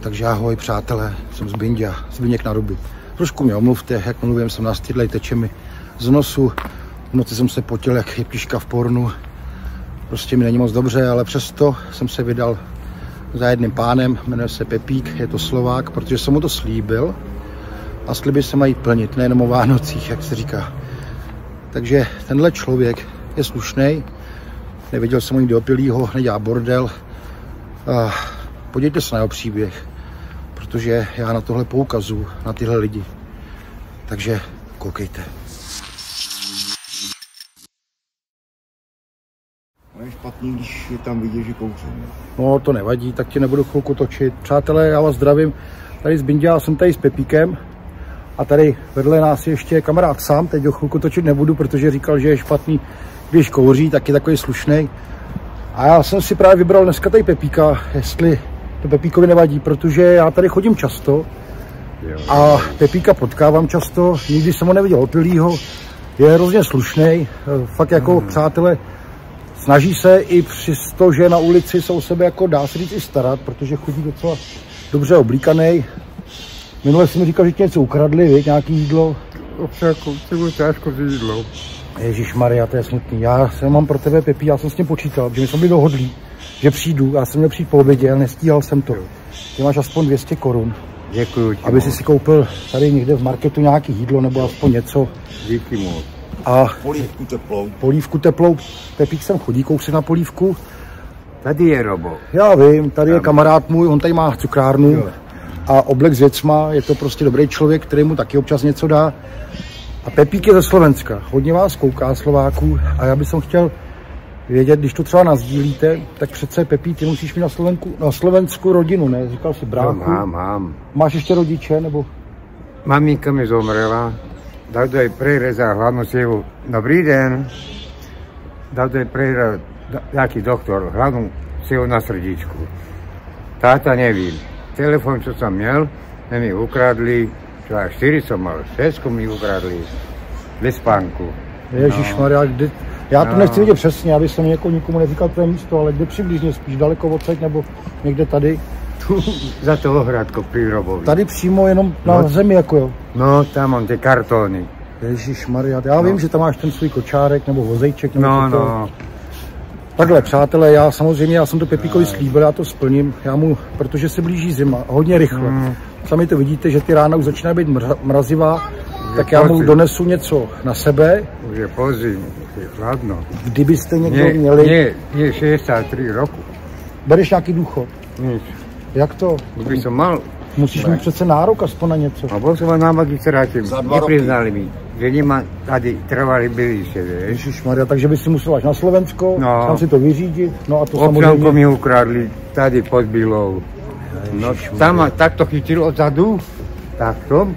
Takže ahoj přátelé, jsem Zbyněk na Ruby. Trošku mě omluvte, jak mluvím, jsem nastydlej, teče mi z nosu. V noci jsem se potil jak jeptiška v pornu. Prostě mi není moc dobře, ale přesto jsem se vydal za jedným pánem, jmenuje se Pepík, je to Slovák, protože jsem mu to slíbil. A sliby se mají plnit, nejenom o Vánocích, jak se říká. Takže tenhle člověk je slušnej, neviděl jsem ho nikdy opilýho, nedělá bordel. Podívejte se na jeho příběh, protože já na tohle poukazuju, na tyhle lidi. Takže koukejte. Ale je špatný, když je tam vidět, že kouří. No to nevadí, tak ti nebudu chvilku točit. Přátelé, já vás zdravím. Tady Zbyňa, jsem tady s Pepíkem. A tady vedle nás je ještě kamarád sám, teď ho chvilku točit nebudu, protože říkal, že je špatný, když kouří, tak je takový slušnej. A já jsem si právě vybral dneska tady Pepíka, jestli to Pepíkovi nevadí, protože já tady chodím často a Pepíka potkávám často, nikdy jsem ho neviděl opilýho, je hrozně slušnej, fakt jako přátelé, snaží se i přesto, že na ulici se o sebe jako dá se říct i starat, protože chodí docela dobře oblíkanej. Minule jsem mi říkal, že ti něco ukradli, víš, nějaký jídlo. Občáku, to bylo těžko jídlo. Ježišmarja, to je smutný. Já mám pro tebe, Pepí, já jsem s tím počítal, že my jsme byli dohodlí, že přijdu, já jsem měl přijít po obědě, ale nestíhal jsem to. Ty máš aspoň 200 korun. Děkuju ti. Aby si koupil tady někde v marketu nějaký jídlo nebo aspoň něco. Díky moc. A polívku teplou. Polívku teplou. Pepík sem chodí, kousek na polívku. Tady je Robo. Já vím, tady je kamarád můj, on tady má cukrárnu. A oblek s věcma, je to prostě dobrý člověk, který mu taky občas něco dá. A Pepík je ze Slovenska, hodně vás kouká Slováků a já bych chtěl vědět, když to třeba nasdílíte, tak přece Pepí, ty musíš mít na Slovensku rodinu, ne? Říkal jsi bráchu. No, mám. Máš ještě rodiče, nebo? Maminka mi zomrela, Davdo jej prerezal hlavnú sievu. Dobrý den. Davdo jej prerezal nejaký doktor hlavnú sievu na srdíčku. Táta nevím. Telefon, co jsem měl, mi ukradli, třeba 4 jsem mal, 6 mi ukradli, bez spánku. Ježišmarja, já to nechci vidět přesně, aby jsem nikomu neříkal to místo, ale kde přibližně spíš, daleko odsaď nebo někde tady? Tu, za toho Hradko pri Robovi. Tady přímo jenom na zemi jako jo? No, tam mám ty kartony. Ježišmarja, já vím, že tam máš ten svůj kočárek nebo vozejček. Nebo no. Takhle, přátelé, já jsem to Pepíkovi slíbil, já to splním, protože se blíží zima, hodně rychle. Sami to vidíte, že ty rána už začínají být mrazivá, tak já mu donesu něco na sebe. Už je podzim, je chladno. Kdybyste někdo měli... Je 63 roku. Bereš nějaký důchod? Nic. Jak to? Kdyby jsem mal... Musíš mít přece nárok aspoň na něco. A byl jsem na magistrátu, nepřiznali mi, že nemá tady trvalý bydliště, víš. Ježišmarja, takže by si musel až na Slovensko, tam si to vyřídit, no a to občanku samozřejmě... mi ukradli tady pod Bílou. No tam takto chytil odzadu, takto,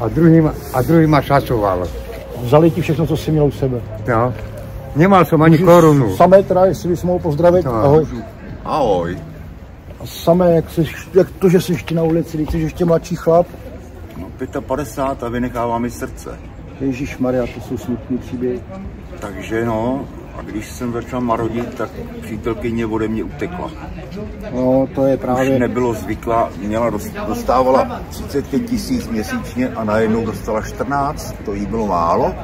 a druhý ma šacoval. Vzali ti všechno, co jsi měl u sebe. No, nemal jsem ani korunu. Samé teda, jestli bys mohl pozdravit, ahoj. Ahoj. A samé, jak to, že jsi ještě na ulici, když jsi ještě mladší chlap? No 55 a vynechává mi srdce. Ježišmarja, to jsou smutný příběhy. Takže no, a když jsem začal marodit, tak přítelkyně ode mě utekla. No, to je právě... Už nebylo zvyklá, dostávala 35 000 měsíčně a najednou dostala 14, to jí bylo málo.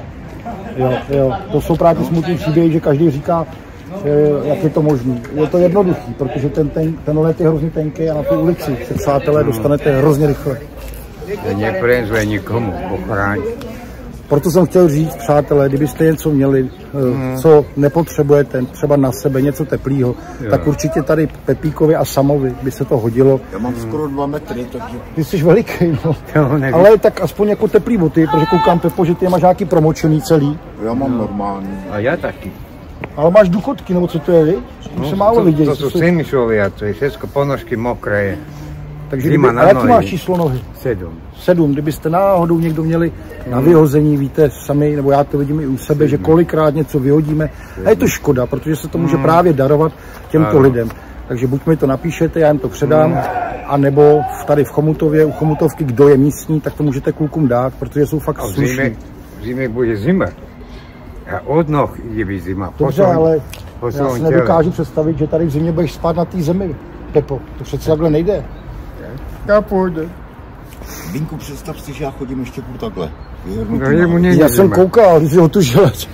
Jo, to jsou právě smutný příběhy, že každý říká, jak je to možné. Je to jednoduchý, protože ten let je hrozně tenký a na tu ulici se, přátelé, dostanete hrozně rychle. Neprenzve nikomu, ochráň. Proto jsem chtěl říct, přátelé, kdybyste něco měli, co nepotřebujete, třeba na sebe, něco teplého, tak určitě tady Pepíkovi a Samovi by se to hodilo. Já mám skoro 2 metry, takže... Ty jsi veliký, no. Ale tak aspoň jako teplý boty, protože koukám, Pepo, že ty máš nějaký promočený celý. Já mám normální. A já taky. Ale máš důchodky, nebo co to je, víš? No, se málo vidět. To jsou semišovia, to je všechno ponožky mokré. Takže a jaký máš číslo nohy? 7. Kdybyste náhodou někdo měli na vyhození, víte sami, nebo já to vidím i u sebe, že kolikrát něco vyhodíme. A je to škoda, protože se to může právě darovat těmto lidem. Takže buď mi to napíšete, já jim to předám, anebo tady v Chomutově, u Chomutovky, kdo je místní, tak to můžete klukům dát, protože jsou fakt slušní. V zimě bude zima. A od noh je zima. Dobře, ale já si nedokážu představit, že tady v zimě budeš spát na té zemi, Pepo. To přece takhle nejde. Já půjdu. Vínku, představ si, že já chodím ještě furt takhle. No, jemu není. Já jsem koukal, když jsi otužilec.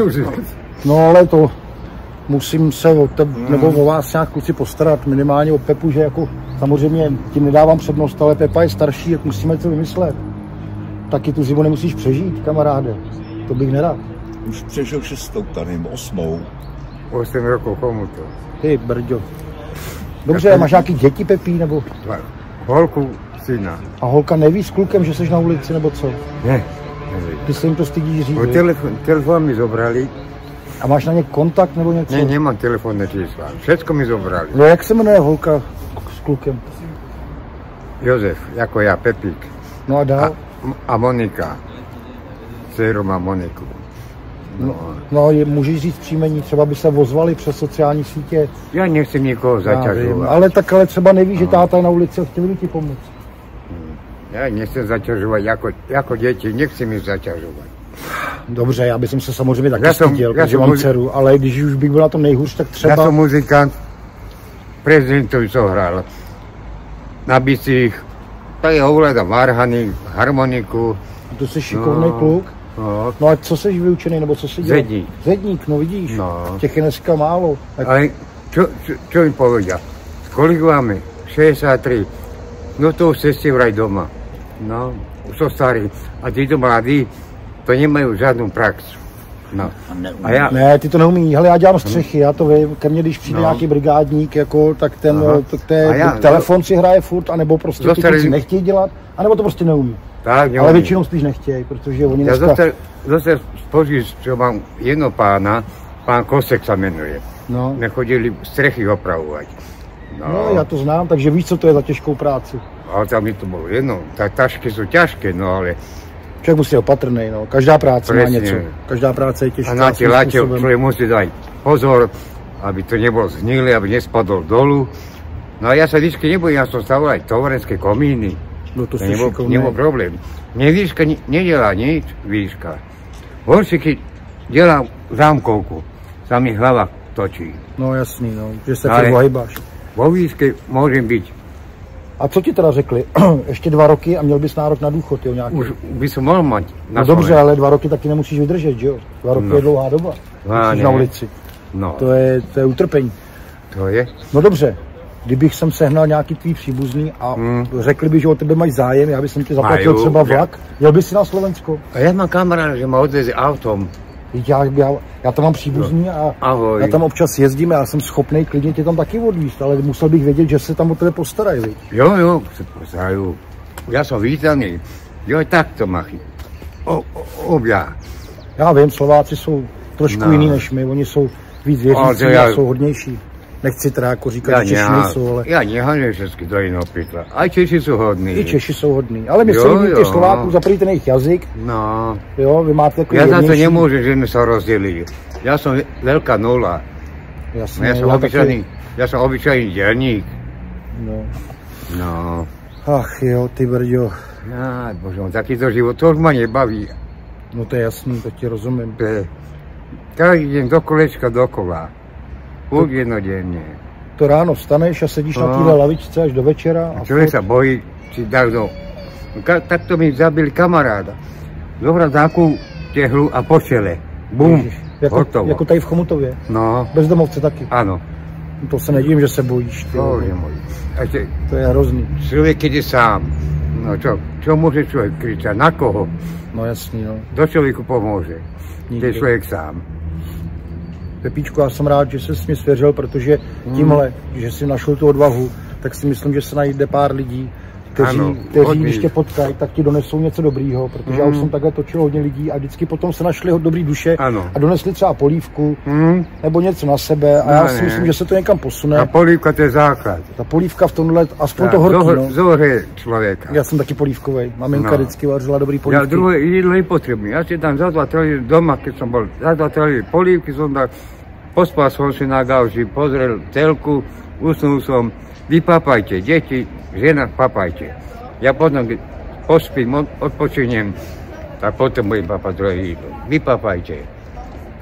No ale to musím se o tebe, nebo o vás nějak kluci postarat, minimálně o Pepu, že jako samozřejmě tím nedávám přednost, ale Pepa je starší, jak musíme to vymyslet. Taky tu zimu nemusíš přežít, kamaráde. To bych nerad. Už přežil 6. tady, 8. 8 rokov, komu to? Ty brďo. Dobře, máš nějaký děti, Pepí, nebo? Holku, syna. A holka neví s klukem, že jsi na ulici, nebo co? Ne, neví. Ty se jim to stydíš říct, Telefon mi zobrali. A máš na ně kontakt, nebo něco? Ne, nemám telefonné čísla. Všetko mi zobrali. No jak se jmenuje holka s klukem? Jozef, jako já, Pepík. No a dál? A Monika. Dceru má Moniku. No, můžeš říct příjmení, třeba by se ozvali přes sociální sítě. Já nechci nikoho zaťažovat. Ale třeba nevíš, že táta je na ulici a chtěli by ti pomoct. Já nechci zaťažovat jako děti, nechci mi zaťažovat. Dobře, já bych se samozřejmě taky styděl, protože mám dceru, ale když už bych byl na tom nejhůř, tak třeba... Já jsem muzikant, prezidentovi co hrál. Na bicích, tady ovládám varhany, harmoniku. To jsi šikovný kluk. No a co jsi vyučený, nebo co jsi dělal? Zedník. Zedník, no vidíš, No. těch je dneska málo. Tak... Ale čo mi povedia? Kolik máme? 63. No to už ste vraj doma. No, už sú starí. A títo mladí, to nemajú žádnou prax. No. A já... Ne, ty to neumí. Hele, já dělám střechy, já to vím. Ke mně, když přijde nějaký brigádník, jako, tak telefon si hraje furt, anebo prostě ty kluci nechtějí dělat, anebo to prostě neumí. Tak, ale většinou spíš nechtějí, protože oni dneska... Zase spoží, čo mám jedno pána, pán Kosek sa menuje. No. Nechodili strechy opravovať. No, já to znám, takže víš, co to je za těžkou práci. Ale tam mi to bylo jedno, tak tašky jsou těžké, no ale... Člověk musí opatrný, no. Každá práce má něco. Každá práce je těžká. A na tie late člověk musí dať pozor, aby to nebolo zhnilé, aby nespadol dolu. No a ja sa vždycky nebojím, ja som stavil aj tovarenské komíny. No to si šikovný. Nebol problém. Mne výška nedelá nič, výška. Horšie, keď delám zámkovku, sa mi hlava točí. No jasný, no, že se ty ohýbáš. Vo výške môžem byť. A co ti teda řekli? Ještě 2 roky a měl bys nárok na důchod, jo, nějaký? Už by som mohl mať na No dobře, ale 2 roky taky nemusíš vydržet, že jo? 2 roky je dlouhá doba. Musíš na ulici. No. To je utrpení. To je? No dobře. Kdybych sem sehnal nějaký tvý příbuzný a řekli by, že o tebe mají zájem, já bych ti zaplatil třeba vlak, jel bys si na Slovensko. A já mám kamaráda, že ma odveze autom. Já tam mám příbuzný a já tam občas jezdím a já jsem schopný klidně tě tam taky odvízt, ale musel bych vědět, že se tam o tebe postarají. Viď? Jo, se postarají. Já jsem vítaný. Jo, tak to machy. Obja. Já vím, Slováci jsou trošku jiný než my, oni jsou víc věřící a jsou hodnější. Nechci teda jako říkat, že Češi nejsou, ale... Já nehaním všechny do jiného pytla. A Češi jsou hodní. I Češi jsou hodní, ale my se líbí těch Slováků, za prvý ten jejich jazyk. No. Jo, vy máte takový já za to nemůžu, že my se rozdělili. Já jsem velká nula. Jasně, já jsem obyčejný dělník. No. Ach jo, ty brďo. Bože, takýto život, to už mě nebaví. No to je jasný, to ti rozumím. Každý den do kolečka dokola. Půl jednodenně. To ráno vstaneš a sedíš na téhle lavičce až do večera. A člověk se bojí, či dá do... Tak to mi zabili kamaráda. Zohral nějakou těhlu a počele. Bum, hotovo. Jako tady v Chomutově? No. Bezdomovce taky? Ano. To se nedivím, že se bojíš. To je hrozný. Člověk jde sám. No čo může člověk kričat? Na koho? No jasný, no. Kdo člověku pomůže? Je člověk sám. Pepíčku, já jsem rád, že jsi s mě svěřil, protože tímhle, že jsi našel tu odvahu, tak si myslím, že se najde pár lidí, kteří když tě potkají, tak ti donesou něco dobrýho, protože já už jsem takhle točil hodně lidí a vždycky potom se našli dobrý duše a donesli třeba polívku nebo něco na sebe a já si myslím, že se to někam posune. A polívka to je základ. Ta polívka v tomhle, aspoň to horký, Zohře člověka. Já jsem taky polívkovej, maminka vždycky vařila dobrý polívky. Já druhé jídlo je potřebné. Já si tam za 2-3 lidí doma, keď jsem byl, za 2-3 lidí polívky jsem tak, pospal som si na gauži, pozrel telku, usnul som, vypapajte, deti, žena, papajte. Ja potom, keď pospím, odpočinem, tak potom budem papať druhé jídlo. Vypapajte.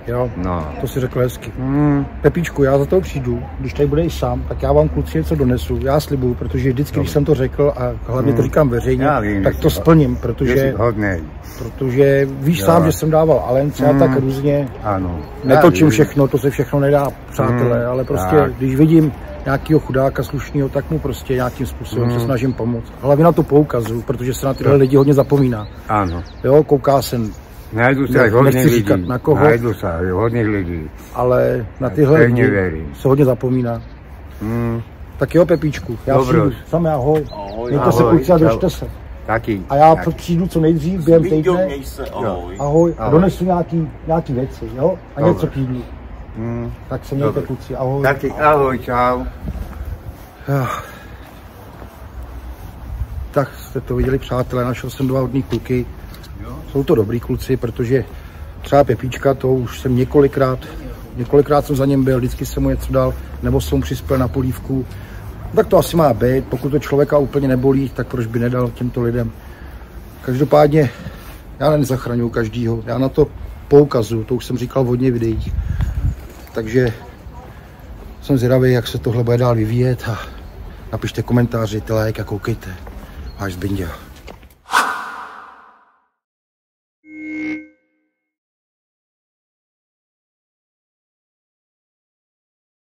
Jo, No. to si řekl hezky. Pepíčku, já za to přijdu, když tady bude i sám, tak já vám kluci něco donesu, já slibuju, protože vždycky, když jsem to řekl a hlavně to říkám veřejně, vím, tak to splním, protože víš sám, že jsem dával Alence a tak různě, ano. netočím všechno, to se všechno nedá, přátelé, ale prostě, když vidím nějakého chudáka slušného, tak mu prostě nějakým způsobem se snažím pomoct. Hlavně na to poukazuju, protože se na tyhle lidi hodně zapomíná. Ano. Jo, kouká jsem. Najdu sa aj hodných Nechci lidí. říkat na koho. Najdu sa aj hodných lidí. Ale na tyhle Pevně lidi věřím. se hodně zapomíná. Tak jo, Pepíčku, já přijdu. Samé ahoj. Mějte se kluci a držte se. Taky. A já přijdu co nejdřív, během týdne. Měj se, ahoj. Ahoj. A donesu nějaký věci, jo? A něco k jídlu. Tak se mějte kluci, ahoj. Taky ahoj, čau. Tak jste to viděli, přátelé, našel jsem 2 hodný kluky. Jsou to dobrý kluci, protože třeba Pepíčka, to už jsem několikrát jsem za něm byl, vždycky jsem mu něco dal, nebo jsem mu přispěl na polívku. Tak to asi má být, pokud to člověka úplně nebolí, tak proč by nedal těmto lidem. Každopádně já nezachraňuji každýho, já na to poukazuju, to už jsem říkal v hodně videích. Takže jsem zvědavý, jak se tohle bude dál vyvíjet a napište komentáři, like a koukejte. Váš Zbinďa.